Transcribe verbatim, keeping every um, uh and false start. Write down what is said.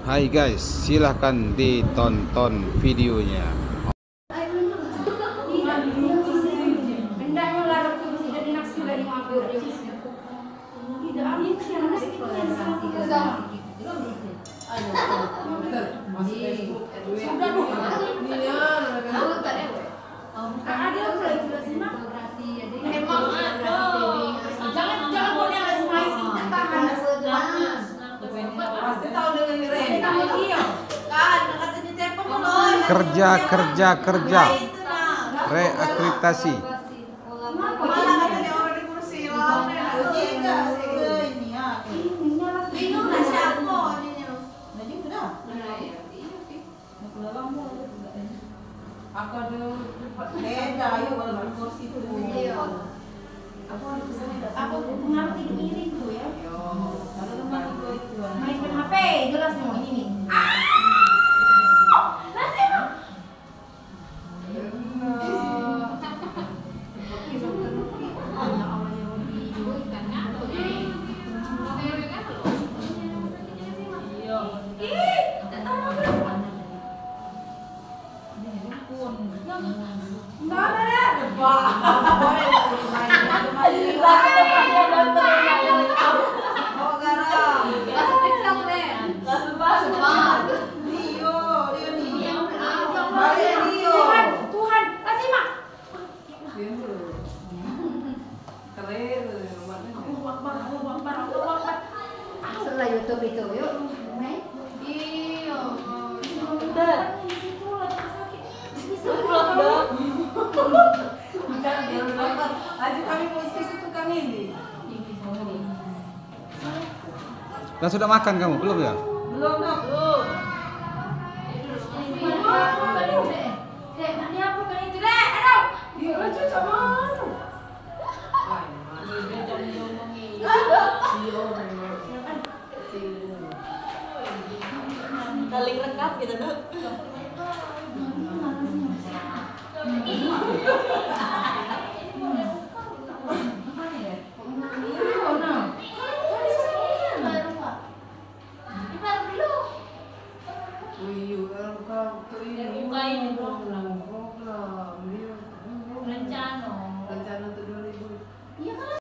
Hai guys, silahkan ditonton videonya. Kerja kerja kerja reakreditasi. Aku ngerti miring tuh ya. Main H P jelas nih ini nih. YouTube itu yuk, main. Iya. Bentar. Aja kami posisi tukang ini. Lah sudah makan kamu belum ya? Belum dong. Belum. Dek, nanti apa kan itu dek? Aduh. Dia aja sama. Saling rekap gitu dok. Rencana. Rencana untuk dua ribu. Iya kan